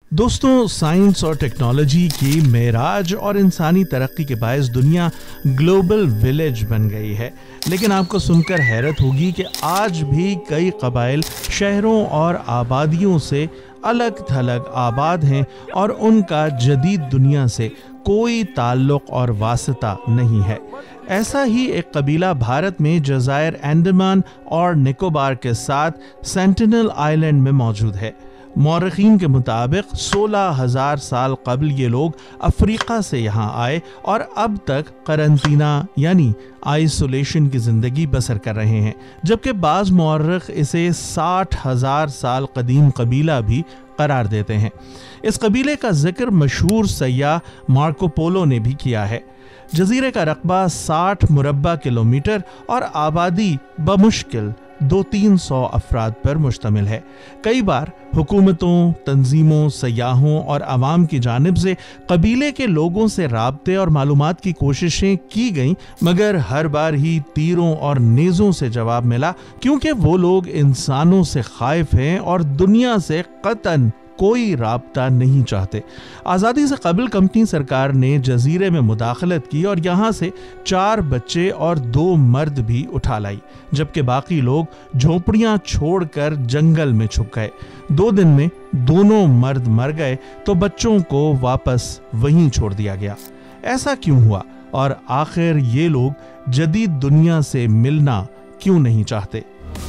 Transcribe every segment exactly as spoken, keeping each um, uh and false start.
दोस्तों, साइंस और टेक्नोलॉजी की मेराज और इंसानी तरक्की के बायस दुनिया ग्लोबल विलेज बन गई है। लेकिन आपको सुनकर हैरत होगी कि आज भी कई कबाइल शहरों और आबादियों से अलग थलग आबाद हैं और उनका जदीद दुनिया से कोई ताल्लुक और वास्ता नहीं है। ऐसा ही एक कबीला भारत में जज़ायर अंडमान और निकोबार के साथ सेंटिनल आइलैंड में मौजूद है। मौरखीन के मुताबिक सोलह हजार साल कबल ये लोग अफ्रीका से यहाँ आए और अब तक करंतना यानी आइसोलेशन की ज़िंदगी बसर कर रहे हैं, जबकि बाज़ मौरख इसे साठ हजार साल कदीम कबीला भी करार देते हैं। इस कबीले का जिक्र मशहूर सയ്याह मार्को पोलो ने भी किया है। जजीरे का रकबा साठ मुरब्बा किलोमीटर और आबादी बमुश्किल दो तीन सौ अफराद पर मुश्तमिल है। कई बार हुकूमतों, तंजीमों, सयाहों और आवाम की जानिब से कबीले के लोगों से राब्ते और मालूमात की कोशिशें की गईं, मगर हर बार ही तीरों और नेज़ों से जवाब मिला, क्योंकि वो लोग इंसानों से खाइफ हैं और दुनिया से कतन कोई राब्ता नहीं चाहते। आज़ादी से कबल कंपनी सरकार ने जजीरे में मुदाखलत की और यहाँ से चार बच्चे और दो मर्द भी उठा लाई, जबकि बाकी लोग झोपड़ियाँ छोड़कर जंगल में छुप गए। दो दिन में दोनों मर्द मर गए तो बच्चों को वापस वहीं छोड़ दिया गया। ऐसा क्यों हुआ और आखिर ये लोग जदीद दुनिया से मिलना क्यों नहीं चाहते?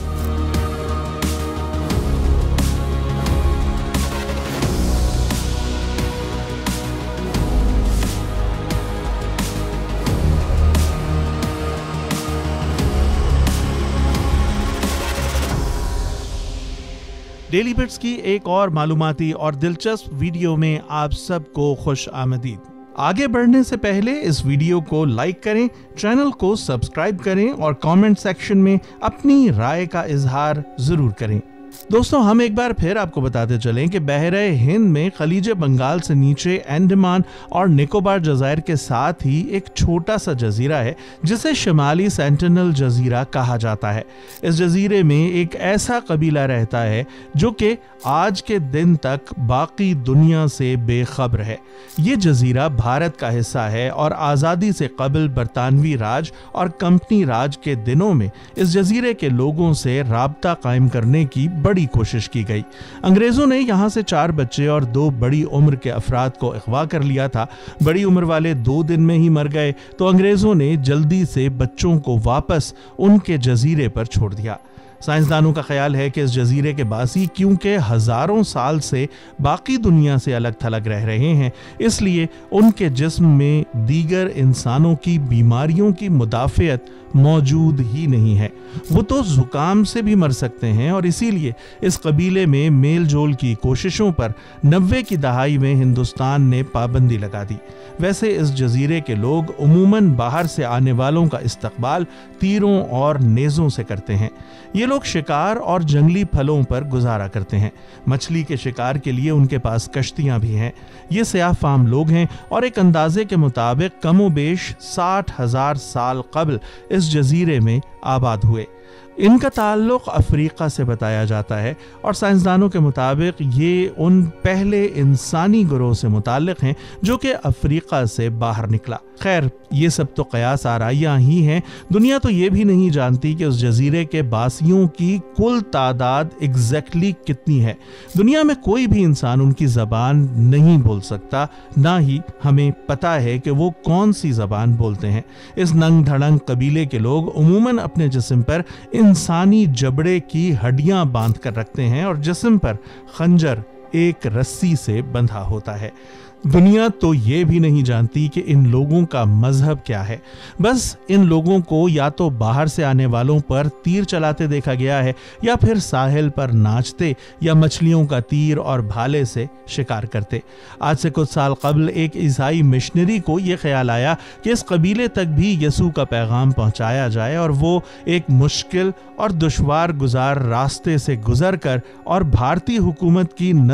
डेली बिट्स की एक और मालूमाती और दिलचस्प वीडियो में आप सबको खुश आमदीद। आगे बढ़ने से पहले इस वीडियो को लाइक करें, चैनल को सब्सक्राइब करें और कमेंट सेक्शन में अपनी राय का इजहार जरूर करें। दोस्तों, हम एक बार फिर आपको बताते चलें कि बहरे हिंद में खलीज बंगाल से नीचे अंडमान और निकोबार जज़ायर के साथ ही एक छोटा सा जजीरा है जिसे शिमाली सेंटिनल जजीरा कहा जाता है। इस जजीरे में एक ऐसा कबीला रहता है जो कि आज के दिन तक बाकी दुनिया से बेखबर है। ये जजीरा भारत का हिस्सा है और आज़ादी से कबल बरतानवी राज और कंपनी राज के दिनों में इस जजीरे के लोगों से राब्ता कायम करने की बड़ी कोशिश की गई। अंग्रेजों ने यहाँ से चार बच्चे और दो बड़ी उम्र के अफराद को अगवा कर लिया था। बड़ी उम्र वाले दो दिन में ही मर गए तो अंग्रेजों ने जल्दी से बच्चों को वापस उनके जजीरे पर छोड़ दिया। साइंसदानों का ख्याल है कि इस जजीरे के बासी क्योंकि हजारों साल से बाकी दुनिया से अलग थलग रह रहे हैं, इसलिए उनके जिस्म में दीगर इंसानों की बीमारियों की मुदाफ़ियत मौजूद ही नहीं है। वो तो जुकाम से भी मर सकते हैं और इसीलिए इस कबीले में मेल जोल की कोशिशों पर नब्बे की दहाई में हिंदुस्तान ने पाबंदी लगा दी। वैसे इस जजीरे के लोग उमूमन बाहर से आने वालों का इस्तकबाल तीरों और नेज़ों से करते हैं। ये लोग शिकार और जंगली फलों पर गुजारा करते हैं। मछली के शिकार के लिए उनके पास कश्तियां भी हैं। ये सयाह फाम लोग हैं और एक अंदाजे के मुताबिक कमोबेश साठ हजार साल कबल इस जजीरे में आबाद हुए। इनका ताल्लुक अफ्रीका से बताया जाता है और साइंसदानों के मुताबिक ये उन पहले इंसानी ग्रोह से मुताल्लिक हैं जो कि अफ्रीका से बाहर निकला। खैर, ये सब तो कयास आराइयाँ ही हैं। दुनिया तो ये भी नहीं जानती कि उस जजीरे के बासियों की कुल तादाद एग्जैक्टली कितनी है। दुनिया में कोई भी इंसान उनकी ज़बान नहीं बोल सकता, ना ही हमें पता है कि वो कौन सी ज़बान बोलते हैं। इस नंग धड़ंग कबीले के लोग उमूमन अपने जिस्म पर इंसानी जबड़े की हड्डियां बांध कर रखते हैं और जिस्म पर खंजर एक रस्सी से बंधा होता है। दुनिया तो ये भी नहीं जानती कि इन लोगों का मजहब क्या है। बस इन लोगों को या तो बाहर से आने वालों पर तीर चलाते देखा गया है या फिर साहिल पर नाचते या मछलियों का तीर और भाले से शिकार करते। आज से कुछ साल कबल एक ईसाई मिशनरी को यह ख्याल आया कि इस कबीले तक भी यसू का पैगाम पहुंचाया जाए और वो एक मुश्किल और दुश्वार गुजार रास्ते से गुजर कर और भारतीय हुकूमत की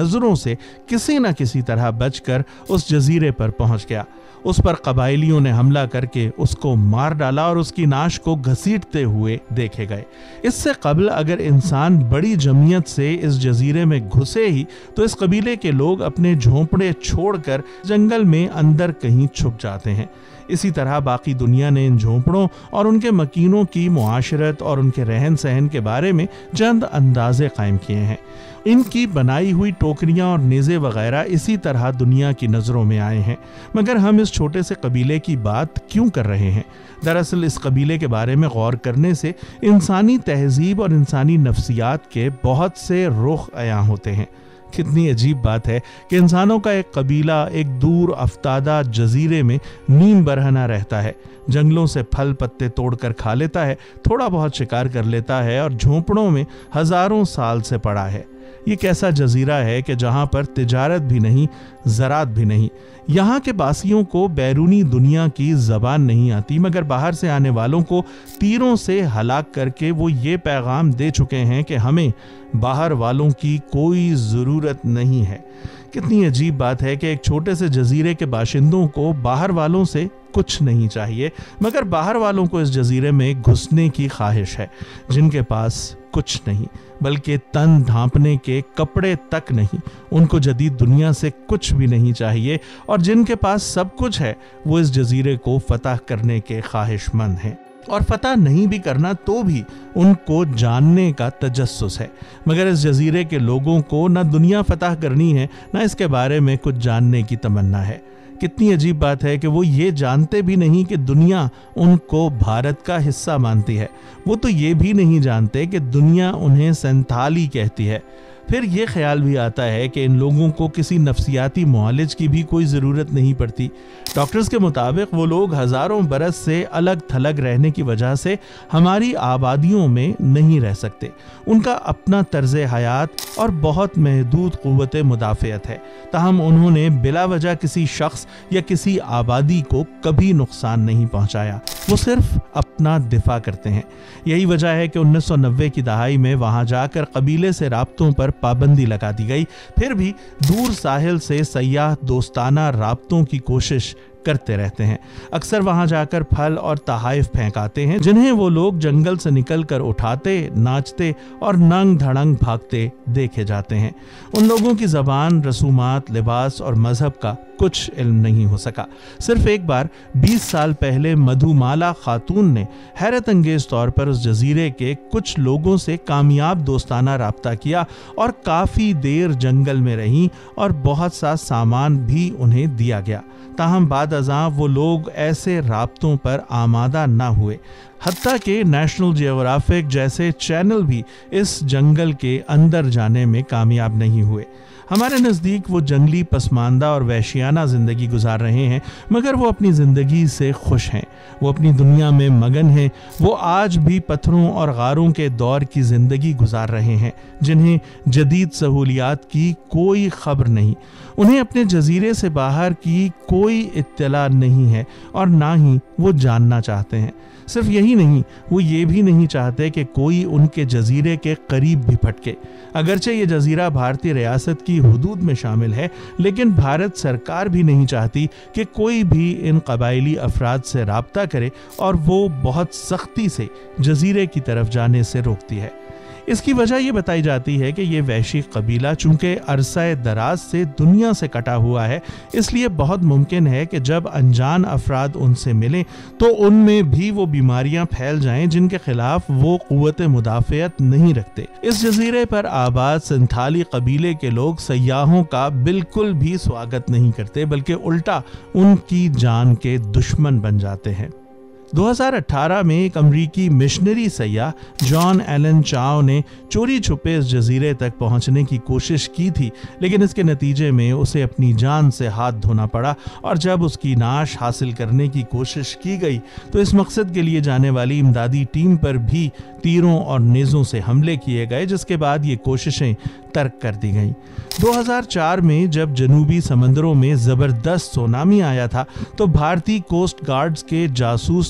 नजरों से किसी न किसी तरह बचकर उस जजीरे पर पहुंच गया। उस पर कबाइलियों ने हमला करके उसको मार डाला और उसकी नाश को घसीटते हुए देखे गए। इससे कबल अगर इंसान बड़ी जमीयत से इस जजीरे में घुसे ही तो इस कबीले के लोग अपने झोंपड़े छोड़कर जंगल में अंदर कहीं छुप जाते हैं। इसी तरह बाकी दुनिया ने इन झोंपड़ों और उनके मकीनों की मुआशरत और उनके रहन सहन के बारे में चंद अंदाजे कायम किए हैं। इनकी बनाई हुई टोकरियां और नेज़े वगैरह इसी तरह दुनिया की नज़रों में आए हैं। मगर हम इस छोटे से कबीले की बात क्यों कर रहे हैं? दरअसल इस कबीले के बारे में गौर करने से इंसानी तहजीब और इंसानी नफ्सियात के बहुत से रुख अयां होते हैं। कितनी अजीब बात है कि इंसानों का एक कबीला एक दूर अफ्तादा जजीरे में नीम बरहना रहता है, जंगलों से फल पत्ते तोड़कर खा लेता है, थोड़ा बहुत शिकार कर लेता है और झोंपड़ों में हजारों साल से पड़ा है। ये कैसा जजीरा है कि जहाँ पर तिजारत भी नहीं, ज़रात भी नहीं। यहाँ के बासियों को बैरूनी दुनिया की ज़बान नहीं आती, मगर बाहर से आने वालों को तीरों से हलाक करके वो ये पैगाम दे चुके हैं कि हमें बाहर वालों की कोई ज़रूरत नहीं है। कितनी अजीब बात है कि एक छोटे से जजीरे के बाशिंदों को बाहर वालों से कुछ नहीं चाहिए, मगर बाहर वालों को इस जजीरे में घुसने की ख्वाहिश है। जिनके पास कुछ नहीं बल्कि तन ढांपने के कपड़े तक नहीं, उनको जदीद दुनिया से कुछ भी नहीं चाहिए, और जिनके पास सब कुछ है वो इस जजीरे को फतह करने के ख्वाहिशमंद हैं। और फतह नहीं भी करना तो भी उनको जानने का तजस्सुस है। मगर इस जजीरे के लोगों को न दुनिया फतह करनी है, न इसके बारे में कुछ जानने की तमन्ना है। कितनी अजीब बात है कि वो ये जानते भी नहीं कि दुनिया उनको भारत का हिस्सा मानती है। वो तो ये भी नहीं जानते कि दुनिया उन्हें संथाली कहती है। फिर ये ख्याल भी आता है कि इन लोगों को किसी नफ्सियाती मुआलिज की भी कोई ज़रूरत नहीं पड़ती। डॉक्टर्स के मुताबिक वो लोग हज़ारों बरस से अलग थलग रहने की वजह से हमारी आबादियों में नहीं रह सकते। उनका अपना तर्ज हयात और बहुत महदूद क़ुव्वत मुदाफ़ियत है, ताहम उन्होंने बिला वजह किसी शख्स या किसी आबादी को कभी नुकसान नहीं पहुँचाया। वो सिर्फ अपना दिफा करते हैं। यही वजह है कि उन्नीस सौ नब्बे की दहाई में वहाँ जाकर कबीले से राब्तों पर पाबंदी लगा दी गई। फिर भी दूर साहिल से सयाह दोस्ताना राब्तों की कोशिश करते रहते हैं। अक्सर वहां जाकर फल और तहाइफ फेंकाते हैं, जिन्हें वो लोग जंगल से निकलकर उठाते, नाचते और नंग धड़ंग भागते देखे जाते हैं। उन लोगों की ज़बान, रसूमात, लिबास और मजहब का कुछ इल्म नहीं हो सका। सिर्फ एक बार बीस साल पहले मधुमाला खातून ने हैरत अंगेज तौर पर उस जजीरे के कुछ लोगों से कामयाब दोस्ताना राब्ता किया और काफ़ी देर जंगल में रहीं और बहुत सा सामान भी उन्हें दिया गया। ताहम बाद अज़ां वो लोग ऐसे राब्तों पर आमादा ना हुए। हत्ता के नेशनल जियोग्राफिक जैसे चैनल भी इस जंगल के अंदर जाने में कामयाब नहीं हुए। हमारे नज़दीक वो जंगली पसमानदा और वहशियाना ज़िंदगी गुजार रहे हैं, मगर वो अपनी ज़िंदगी से खुश हैं। वो अपनी दुनिया में मगन हैं। वो आज भी पत्थरों और गारों के दौर की ज़िंदगी गुजार रहे हैं, जिन्हें जदीद सहूलियात की कोई खबर नहीं। उन्हें अपने जजीरे से बाहर की कोई इत्तला नहीं है और ना ही वो जानना चाहते हैं। सिर्फ यही नहीं, वो ये भी नहीं चाहते कि कोई उनके जजीरे के करीब भी फटके। अगरचे ये जजीरा भारतीय रियासत की हुदूद में शामिल है, लेकिन भारत सरकार भी नहीं चाहती कि कोई भी इन कबाइली अफराद से राब्ता करे और वो बहुत सख्ती से जजीरे की तरफ जाने से रोकती है। इसकी वजह यह बताई जाती है कि ये वहशी कबीला चूंकि अरसा दराज से दुनिया से कटा हुआ है, इसलिए बहुत मुमकिन है कि जब अनजान अफराद उनसे मिलें तो उनमें भी वो बीमारियां फैल जाएं जिनके खिलाफ वो क़ुव्वत मुदाफ़ियत नहीं रखते। इस जजीरे पर आबाद संथाली कबीले के लोग सयाहों का बिल्कुल भी स्वागत नहीं करते, बल्कि उल्टा उनकी जान के दुश्मन बन जाते हैं। दो हज़ार अठारह में एक अमरीकी मिशनरी सयाह जॉन एलन चाओ ने चोरी छुपे इस जजीरे तक पहुंचने की कोशिश की थी, लेकिन इसके नतीजे में उसे अपनी जान से हाथ धोना पड़ा और जब उसकी नाश हासिल करने की कोशिश की गई तो इस मकसद के लिए जाने वाली इमदादी टीम पर भी तीरों और नेज़ों से हमले किए गए, जिसके बाद ये कोशिशें तर्क कर दी गईं। दो हज़ार चार में जब जनूबी समंदरों में ज़बरदस्त सुनामी आया था तो भारतीय कोस्ट गार्ड्स के जासूस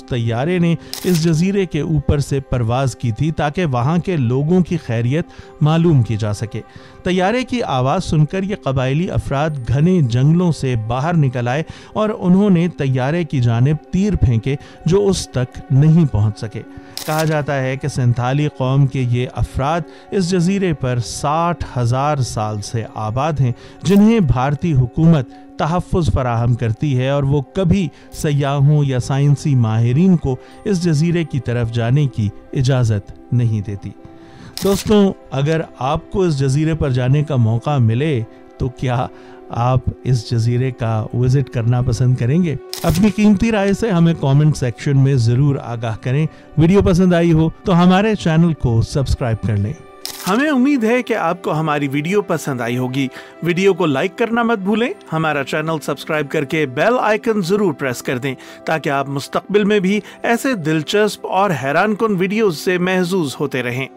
तैयारे ने इस जजीरे के ऊपर से परवाज की थी ताकि वहाँ के लोगों की खैरियत मालूम की जा सके। तैयारे की आवाज़ सुनकर ये कबायली अफराद घने जंगलों से बाहर निकल आए और उन्होंने तैयारे की जानिब तीर फेंके जो उस तक नहीं पहुँच सके। कहा जाता है कि संथाली कौम के ये अफराद इस जजीरे पर साठ हजार साल से आबाद हैं, जिन्हें भारतीय हुकूमत तहफ़्फ़ुज़ फराहम करती है और वो कभी सयाहों या साइंसी माहिरीन को इस जजीरे की तरफ जाने की इजाज़त नहीं देती। दोस्तों, अगर आपको इस जजीरे पर जाने का मौका मिले तो क्या आप इस जजीरे का विजिट करना पसंद करेंगे? अपनी कीमती राय से हमें कमेंट सेक्शन में जरूर आगाह करें। वीडियो पसंद आई हो तो हमारे चैनल को सब्सक्राइब कर लें। हमें उम्मीद है कि आपको हमारी वीडियो पसंद आई होगी। वीडियो को लाइक करना मत भूलें। हमारा चैनल सब्सक्राइब करके बेल आइकन जरूर प्रेस कर दें ताकि आप मुस्तकबिल में भी ऐसे दिलचस्प और हैरान कुन वीडियोस से महजूज होते रहें।